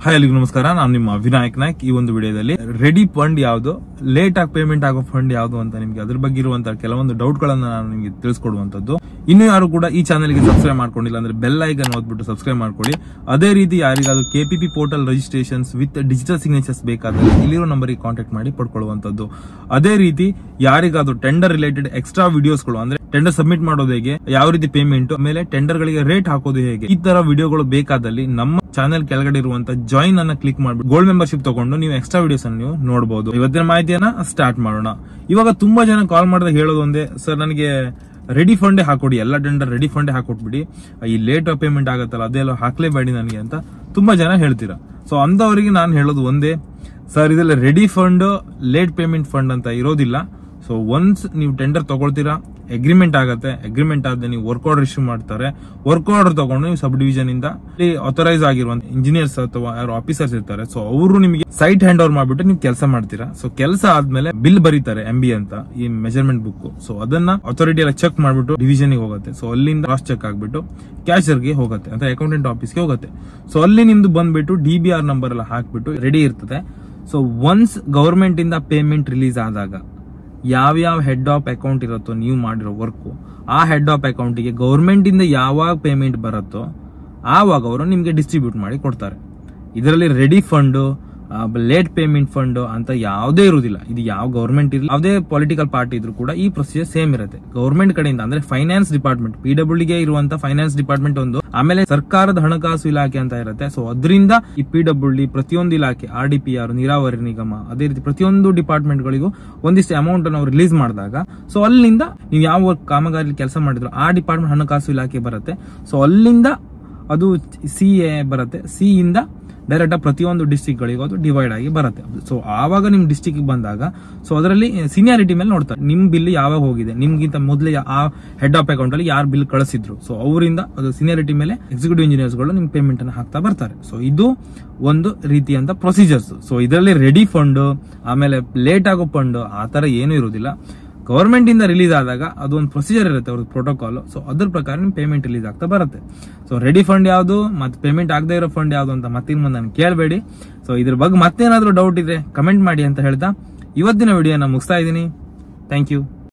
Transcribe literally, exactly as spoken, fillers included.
Hi ಎಲ್ಲರಿಗೂ ನಮಸ್ಕಾರ. ನಾನು ನಿಮ್ಮ ವಿನಾಯಕ್ ನಾಯ್ಕ್. ಈ ಒಂದು ವಿಡಿಯೋದಲ್ಲಿ ರೆಡಿ ಫಂಡ್ ಯಾವುದು, ಲೇಟ್ ಆಗಿ ಪೇಮೆಂಟ್ ಆಗೋ ಫಂಡ್ ಯಾವುದು ಅಂತ ನಿಮ್ಗೆ ಅದ್ರ ಬಗ್ಗೆ ಇರುವಂತಹ ಕೆಲವೊಂದು ಡೌಟ್ ಗಳನ್ನ ನಾನು ನಿಮಗೆ ತಿಳಿಸ್ಕೊಡುವಂತದ್ದು. ಇನ್ನು ಯಾರು ಕೂಡ ಈ ಚಾನೆಲ್ ಗೆ ಸಬ್ಸ್ಕ್ರೈಬ್ ಮಾಡ್ಕೊಂಡಿಲ್ಲ ಅಂದ್ರೆ ಬೆಲ್ ಐಕನ್ ಓದ್ಬಿಟ್ಟು ಸಬ್ಸ್ಕ್ರೈಬ್ ಮಾಡ್ಕೊಳ್ಳಿ. ಅದೇ ರೀತಿ ಯಾರಿಗಾದ್ರೂ KPP portal registrations with digital signatures ಬೇಕಾದ್ರೆ ಇಲ್ಲಿರೋ ನಂಬರ್ ಗೆ ಕಾಂಟ್ಯಾಕ್ಟ್ ಮಾಡಿ ಪಡ್ಕೊಳ್ಳುವಂತದ್ದು. ಅದೇ ರೀತಿ ಯಾರಿಗಾದ್ರೂ ಟೆಂಡರ್ ರಿಲೇಟೆಡ್ ಎಕ್ಸ್ಟ್ರಾ ವಿಡಿಯೋಸ್ಗಳು ಅಂದ್ರೆ ಟೆಂಡರ್ ಸಬ್ಮಿಟ್ ಮಾಡೋದು ಹೇಗೆ, ಯಾವ ರೀತಿ ಪೇಮೆಂಟ್, ಆಮೇಲೆ ಟೆಂಡರ್ ಗಳಿಗೆ ರೇಟ್ ಹಾಕೋದು ಹೇಗೆ, ಈ ತರ ವಿಡಿಯೋಗಳು ಬೇಕಾದಲ್ಲಿ ನಮ್ಮ ಚಾನೆಲ್ ಕೆಳಗಡೆ ಇರುವಂತ ಜಾಯಿನ್ ಅನ್ನ ಕ್ಲಿಕ್ ಮಾಡ್ಬಿಟ್ಟು ಗೋಲ್ಡ್ ಮೆಂಬರ್ಶಿಪ್ ತಗೊಂಡು ನೀವು ಎಕ್ಸ್ಟ್ರಾ ವಿಡಿಯೋಸ್ ಅನ್ನು ನೀವು ನೋಡಬಹುದು. ಇವತ್ತಿನ ಮಾಹಿತಿಯನ್ನ ಸ್ಟಾರ್ಟ್ ಮಾಡೋಣ. ಇವಾಗ ತುಂಬಾ ಜನ ಕಾಲ್ ಮಾಡಿದಾಗ ಹೇಳೋದು ಒಂದೇ, ಸರ್ ನನಗೆ ರೆಡಿ ಫಂಡೇ ಹಾಕೊಡಿ, ಎಲ್ಲ ಟೆಂಡರ್ ರೆಡಿ ಫಂಡೇ ಹಾಕೊಟ್ಬಿಡಿ, ಈ ಲೇಟ್ ಪೇಮೆಂಟ್ ಆಗತ್ತಲ್ಲ ಅದೆಲ್ಲ ಹಾಕ್ಲೇಬೇಡಿ ನನಗೆ ಅಂತ ತುಂಬಾ ಜನ ಹೇಳ್ತೀರಾ. ಸೊ ಅಂತವರಿಗೆ ನಾನು ಹೇಳೋದು ಒಂದೇ, ಸರ್ ಇದೆಲ್ಲ ready fund late payment fund ಅಂತ ಇರೋದಿಲ್ಲ. ಸೊ ಒನ್ಸ್ ನೀವು ಟೆಂಡರ್ ತಗೊಳ್ತೀರಾ, ಅಗ್ರಿಮೆಂಟ್ ಆಗತ್ತೆ, ಅಗ್ರಿಮೆಂಟ್ ಆದ್ರೆ ನೀವು ವರ್ಕ್ ಆರ್ಡರ್ ಇಶ್ಯೂ ಮಾಡ್ತಾರೆ, ವರ್ಕ್ ಆರ್ಡರ್ ತಗೊಂಡು ನೀವು ಸಬ್ ಡಿವಿಷನ್ ಇಂದ ಆಥರೈಸ್ ಆಗಿರುವಂತ ಇಂಜಿನಿಯರ್ಸ್ ಅಥವಾ ಯಾರು ಆಫೀಸರ್ಸ್ ಇರ್ತಾರೆ, ಸೊ ಅವರು ನಿಮಗೆ ಸೈಟ್ ಹ್ಯಾಂಡ್ ಓವರ್ ಮಾಡ್ಬಿಟ್ಟು ನೀವು ಕೆಲಸ ಮಾಡ್ತೀರಾ. ಸೊ ಕೆಲಸ ಆದ್ಮೇಲೆ ಬಿಲ್ ಬರೀತಾರೆ ಎಂ ಬಿ ಅಂತ, ಈ ಮೆಜರ್ಮೆಂಟ್ ಬುಕ್. ಸೊ ಅದನ್ನ ಅಥಾರಿಟಿ ಎಲ್ಲ ಚೆಕ್ ಮಾಡ್ಬಿಟ್ಟು ಡಿವಿಷನ್ ಗೆ ಹೋಗುತ್ತೆ. ಸೊ ಅಲ್ಲಿಂದ ಕ್ರಾಸ್ ಚೆಕ್ ಆಗ್ಬಿಟ್ಟು ಕ್ಯಾಶರ್ ಗೆ ಹೋಗುತ್ತೆ ಅಂತ ಅಕೌಂಟೆಂಟ್ ಆಫೀಸ್ಗೆ ಹೋಗುತ್ತೆ. ಸೊ ಅಲ್ಲಿ ನಿಮ್ದು ಬಂದ್ಬಿಟ್ಟು ಡಿ ಬಿ ಆರ್ ನಂಬರ್ ಎಲ್ಲ ಹಾಕ್ಬಿಟ್ಟು ರೆಡಿ ಇರ್ತದೆ. ಸೊ ಒನ್ಸ್ ಗವರ್ಮೆಂಟ್ ಇಂದ ಪೇಮೆಂಟ್ ರಿಲೀಸ್ ಆದಾಗ ಯಾವ್ಯಾವ ಹೆಡ್ ಆಫ್ ಅಕೌಂಟ್ ಇರುತ್ತೋ ನೀವು ಮಾಡಿರೋ ವರ್ಕ್, ಆ ಹೆಡ್ ಆಫ್ ಅಕೌಂಟ್ ಗೆ ಗವರ್ಮೆಂಟ್ ಇಂದ ಯಾವಾಗ ಪೇಮೆಂಟ್ ಬರುತ್ತೋ ಆವಾಗ ಅವರು ನಿಮ್ಗೆ ಡಿಸ್ಟ್ರಿಬ್ಯೂಟ್ ಮಾಡಿ ಕೊಡ್ತಾರೆ. ಇದರಲ್ಲಿ ready fund, late payment fund ಅಂತ ಯಾವುದೇ ಇರುವುದಿಲ್ಲ. ಇದು ಯಾವ ಗವರ್ಮೆಂಟ್ ಇರಲಿ, ಯಾವುದೇ ಪೊಲಿಟಿಕಲ್ ಪಾರ್ಟಿ ಇದ್ರೂ ಕೂಡ ಈ ಪ್ರೊಸೀಜರ್ ಸೇಮ್ ಇರುತ್ತೆ. ಗವರ್ಮೆಂಟ್ ಕಡೆಯಿಂದ ಅಂದ್ರೆ ಫೈನಾನ್ಸ್ ಡಿಪಾರ್ಟ್ಮೆಂಟ್, ಪಿ ಡಬ್ಲ್ಯೂ ಗೆ ಇರುವಂತ ಫೈನಾನ್ಸ್ ಡಿಪಾರ್ಟ್ಮೆಂಟ್ ಒಂದು, ಆಮೇಲೆ ಸರ್ಕಾರದ ಹಣಕಾಸು ಇಲಾಖೆ ಅಂತ ಇರುತ್ತೆ. ಸೊ ಅದರಿಂದ ಈ ಪಿ ಡಬ್ಲ್ಯೂ ಡಿ ಪ್ರತಿಯೊಂದು ಇಲಾಖೆ, ಆರ್ ಡಿ ಪಿ ಆರ್, ನೀರಾವರಿ ನಿಗಮ, ಅದೇ ರೀತಿ ಪ್ರತಿಯೊಂದು ಡಿಪಾರ್ಟ್ಮೆಂಟ್ ಗಳಿಗೂ ಒಂದಿಷ್ಟು ಅಮೌಂಟ್ ಅನ್ನು ರಿಲೀಸ್ ಮಾಡಿದಾಗ, ಸೊ ಅಲ್ಲಿಂದ ನೀವು ಯಾವ ಕಾಮಗಾರಿ ಕೆಲಸ ಮಾಡಿದ್ರು ಆ ಡಿಪಾರ್ಟ್ಮೆಂಟ್ ಹಣಕಾಸು ಇಲಾಖೆ ಬರುತ್ತೆ. ಸೊ ಅಲ್ಲಿಂದ ಅದು ಸಿ ಎ ಬರುತ್ತೆ, ಸಿ ಇಂದ ಡೈರೆಕ್ಟ್ ಆಗಿ ಪ್ರತಿಯೊಂದು ಡಿಸ್ಟ್ರಿಕ್ಟ್ ಗಳಿಗೂ ಅದು ಡಿವೈಡ್ ಆಗಿ ಬರುತ್ತೆ. ಸೊ ಆವಾಗ ನಿಮ್ ಡಿಸ್ಟ್ರಿಕ್ಟ್ ಬಂದಾಗ ಸೊ ಅದರಲ್ಲಿ ಸೀನಿಯಾರಿಟಿ ಮೇಲೆ ನೋಡ್ತಾರೆ, ನಿಮ್ ಬಿಲ್ ಯಾವಾಗ ಹೋಗಿದೆ, ನಿಮ್ಗಿಂತ ಮೊದಲೇ ಆ ಹೆಡ್ ಆಫ್ ಅಕೌಂಟ್ ಅಲ್ಲಿ ಯಾರು ಬಿಲ್ ಕಳಿಸಿದ್ರು, ಸೊ ಅವರಿಂದ ಅದು ಸೀನಿಯಾರಿಟಿ ಮೇಲೆ ಎಕ್ಸಿಕ್ಯೂಟಿವ್ ಇಂಜಿನಿಯರ್ಸ್ ಗಳು ನಿಮ್ ಪೇಮೆಂಟ್ ಅನ್ನು ಹಾಕ್ತಾ ಬರ್ತಾರೆ. ಸೊ ಇದು ಒಂದು ರೀತಿಯಂತ ಪ್ರೊಸೀಜರ್ಸ್. ಸೊ ಇದರಲ್ಲಿ ರೆಡಿ ಫಂಡ್ ಆಮೇಲೆ ಲೇಟ್ ಆಗೋ ಫಂಡ್ ಆ ತರ ಏನು ಇರುವುದಿಲ್ಲ. ಗವರ್ಮೆಂಟ್ ಇಂದ ರಿಲೀಸ್ ಆದಾಗ ಅದೊಂದು ಪ್ರೊಸೀಜರ್ ಇರುತ್ತೆ, ಅವ್ರದ್ದು ಪ್ರೋಟೋಕಾಲ್. ಸೊ ಅದ್ರ ಪ್ರಕಾರ ನಿಮ್ ಪೇಮೆಂಟ್ ರಿಲೀಸ್ ಆಗ್ತಾ ಬರುತ್ತೆ. ಸೊ ರೆಡಿ ಫಂಡ್ ಯಾವುದು ಮತ್ತೆ ಪೇಮೆಂಟ್ ಆಗದೆ ಇರೋ ಫಂಡ್ ಯಾವುದು ಅಂತ ಮತ್ತೆ ಮುಂದೆ ನಾನು ಕೇಳಬೇಡಿ. ಸೊ ಇದ್ರ ಬಗ್ಗೆ ಮತ್ತೇನಾದ್ರೂ ಡೌಟ್ ಇದ್ರೆ ಕಮೆಂಟ್ ಮಾಡಿ ಅಂತ ಹೇಳ್ತಾ ಇವತ್ತಿನ ವಿಡಿಯೋನ ಮುಗಿಸ್ತಾ ಇದ್ದೀನಿ. Thank you.